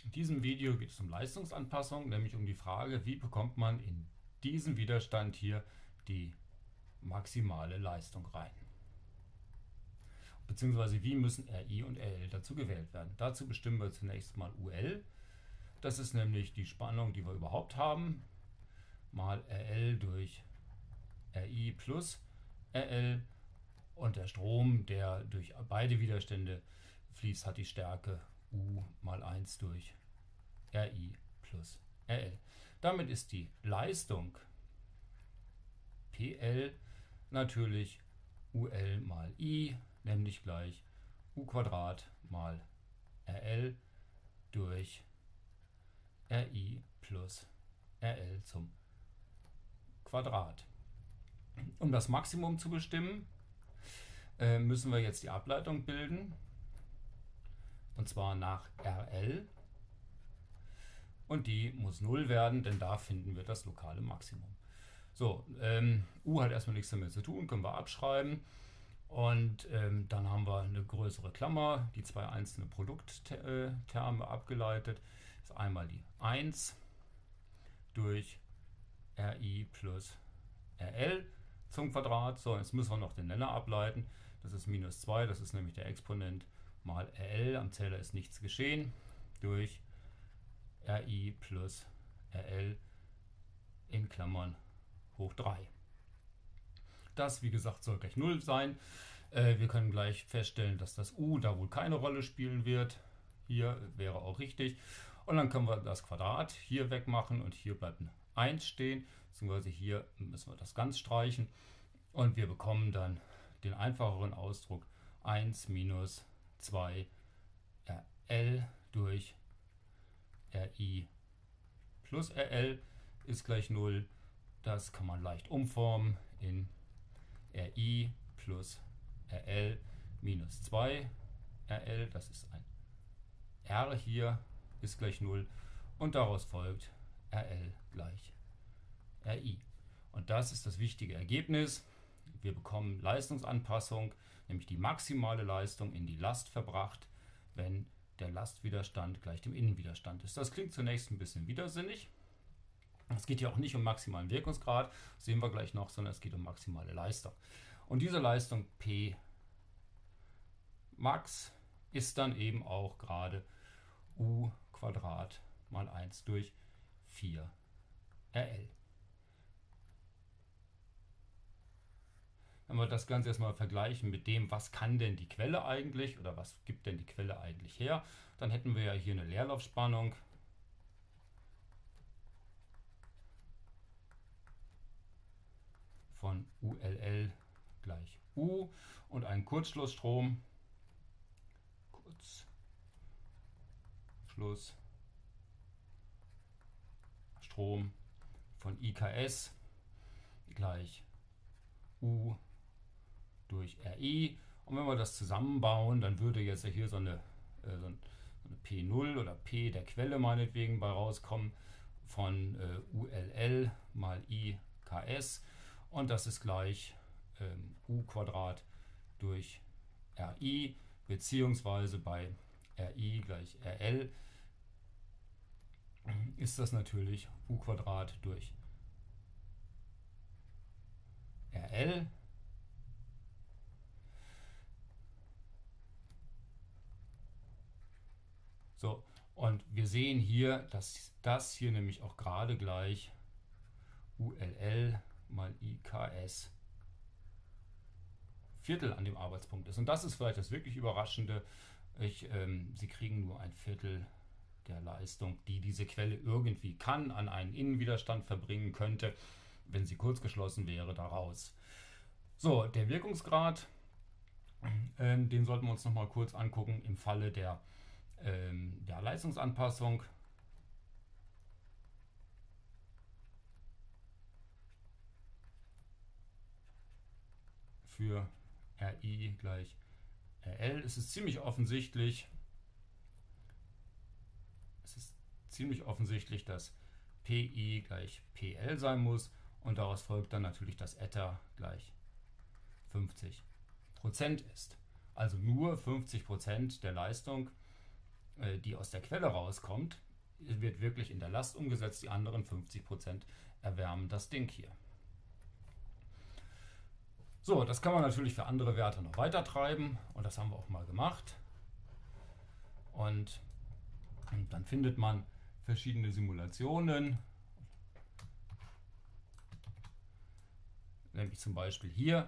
In diesem Video geht es um Leistungsanpassung, nämlich um die Frage, wie bekommt man in diesen Widerstand hier die maximale Leistung rein. Beziehungsweise wie müssen RI und RL dazu gewählt werden. Dazu bestimmen wir zunächst mal UL. Das ist nämlich die Spannung, die wir überhaupt haben, mal RL durch RI plus RL, und der Strom, der durch beide Widerstände fließt, hat die Stärke U mal 1 durch RI plus RL. Damit ist die Leistung PL natürlich UL mal I, nämlich gleich U² mal RL durch RI plus RL zum Quadrat. Um das Maximum zu bestimmen, müssen wir jetzt die Ableitung bilden, und zwar nach RL, und die muss 0 werden, denn da finden wir das lokale Maximum. So, U hat erstmal nichts damit zu tun, können wir abschreiben, und dann haben wir eine größere Klammer, die zwei einzelne Produktterme abgeleitet. Das ist einmal die 1 durch RI plus RL zum Quadrat. So, jetzt müssen wir noch den Nenner ableiten. Das ist minus 2, das ist nämlich der Exponent mal RL, am Zähler ist nichts geschehen, durch RI plus RL in Klammern hoch 3. Das, wie gesagt, soll gleich 0 sein. Wir können gleich feststellen, dass das U da wohl keine Rolle spielen wird. Hier wäre auch richtig. Und dann können wir das Quadrat hier wegmachen und hier bleibt eine 1 stehen, beziehungsweise hier müssen wir das ganz streichen. Und wir bekommen dann den einfacheren Ausdruck 1 minus 2 RL durch RI plus RL ist gleich 0. Das kann man leicht umformen in RI plus RL minus 2 RL. Das ist ein R hier, ist gleich 0. Und daraus folgt RL gleich RI. Und das ist das wichtige Ergebnis. Wir bekommen Leistungsanpassung, nämlich die maximale Leistung in die Last verbracht, wenn der Lastwiderstand gleich dem Innenwiderstand ist. Das klingt zunächst ein bisschen widersinnig. Es geht ja auch nicht um maximalen Wirkungsgrad, das sehen wir gleich noch, sondern es geht um maximale Leistung. Und diese Leistung P Max ist dann eben auch gerade U² mal 1 durch 4 RL. Wenn wir das Ganze erstmal vergleichen mit dem, was kann denn die Quelle eigentlich oder was gibt denn die Quelle eigentlich her, dann hätten wir ja hier eine Leerlaufspannung von ULL gleich U und einen Kurzschlussstrom, von IKS gleich U durch RI. Und wenn wir das zusammenbauen, dann würde jetzt hier so eine P0 oder P der Quelle meinetwegen bei rauskommen von ULL mal IKS, und das ist gleich U² durch RI, beziehungsweise bei RI gleich RL ist das natürlich U² durch RL. So, und wir sehen hier, dass das hier nämlich auch gerade gleich ULL mal IKS Viertel an dem Arbeitspunkt ist. Und das ist vielleicht das wirklich Überraschende. Sie kriegen nur ein Viertel der Leistung, die diese Quelle irgendwie kann, an einen Innenwiderstand verbringen könnte, wenn sie kurzgeschlossen wäre, daraus. So, der Wirkungsgrad, den sollten wir uns noch mal kurz angucken im Falle der Leistungsanpassung. Für RI gleich RL ist es ziemlich offensichtlich, dass PI gleich PL sein muss, und daraus folgt dann natürlich, dass Eta gleich 50% ist. Also nur 50% der Leistung die aus der Quelle rauskommt, wird wirklich in der Last umgesetzt. Die anderen 50% erwärmen das Ding hier. So, das kann man natürlich für andere Werte noch weiter treiben und das haben wir auch mal gemacht. Und dann findet man verschiedene Simulationen, nämlich zum Beispiel hier.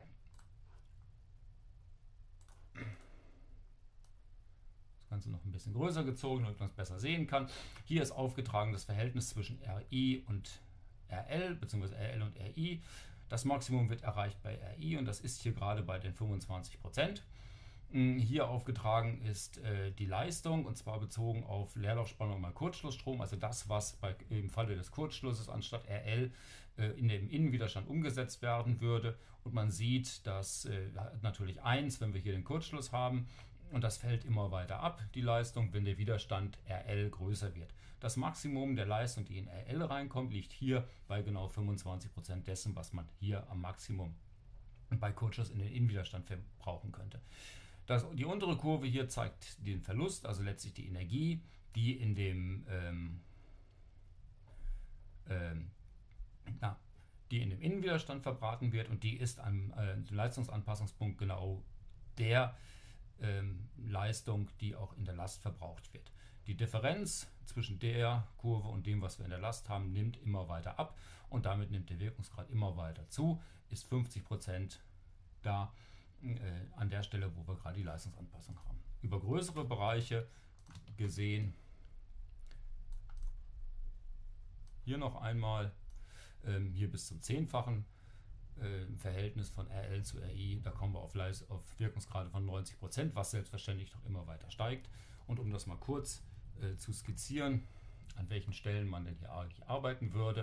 Das Ganze noch ein bisschen größer gezogen, damit man es besser sehen kann. Hier ist aufgetragen das Verhältnis zwischen RI und RL, bzw. RL und RI. Das Maximum wird erreicht bei RI und das ist hier gerade bei den 25%. Hier aufgetragen ist die Leistung, und zwar bezogen auf Leerlaufspannung mal Kurzschlussstrom, also das, was im Falle des Kurzschlusses anstatt RL in dem Innenwiderstand umgesetzt werden würde. Und man sieht, dass natürlich 1, wenn wir hier den Kurzschluss haben, und das fällt immer weiter ab, die Leistung, wenn der Widerstand RL größer wird. Das Maximum der Leistung, die in RL reinkommt, liegt hier bei genau 25% dessen, was man hier am Maximum bei Kurzschluss in den Innenwiderstand verbrauchen könnte. Die untere Kurve hier zeigt den Verlust, also letztlich die Energie, die in dem Innenwiderstand verbraten wird, und die ist am Leistungsanpassungspunkt genau der Leistung, die auch in der Last verbraucht wird. Die Differenz zwischen der Kurve und dem, was wir in der Last haben, nimmt immer weiter ab und damit nimmt der Wirkungsgrad immer weiter zu, ist 50% da an der Stelle, wo wir gerade die Leistungsanpassung haben. Über größere Bereiche gesehen, hier noch einmal, hier bis zum 10-fachen im Verhältnis von RL zu RI, da kommen wir auf Wirkungsgrade von 90%, was selbstverständlich noch immer weiter steigt. Und um das mal kurz zu skizzieren, an welchen Stellen man denn hier eigentlich arbeiten würde,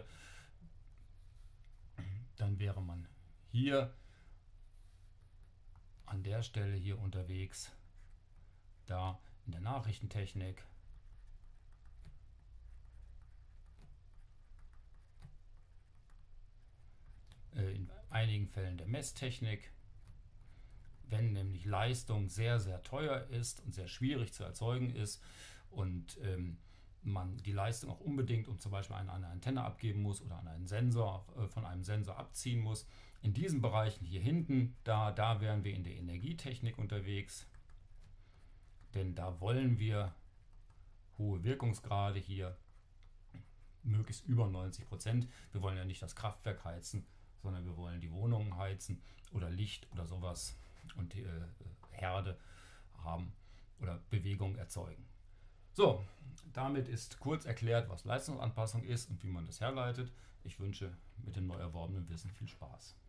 dann wäre man hier an der Stelle hier unterwegs, da in der Nachrichtentechnik, in einigen Fällen der Messtechnik. Wenn nämlich Leistung sehr, sehr teuer ist und sehr schwierig zu erzeugen ist und man die Leistung auch unbedingt zum Beispiel an eine Antenne abgeben muss oder an einen Sensor, von einem Sensor abziehen muss. In diesen Bereichen hier hinten, da wären wir in der Energietechnik unterwegs, denn da wollen wir hohe Wirkungsgrade hier, möglichst über 90%. Wir wollen ja nicht das Kraftwerk heizen, sondern wir wollen die Wohnungen heizen oder Licht oder sowas und Herde haben oder Bewegung erzeugen. So, damit ist kurz erklärt, was Leistungsanpassung ist und wie man das herleitet. Ich wünsche mit dem neu erworbenen Wissen viel Spaß.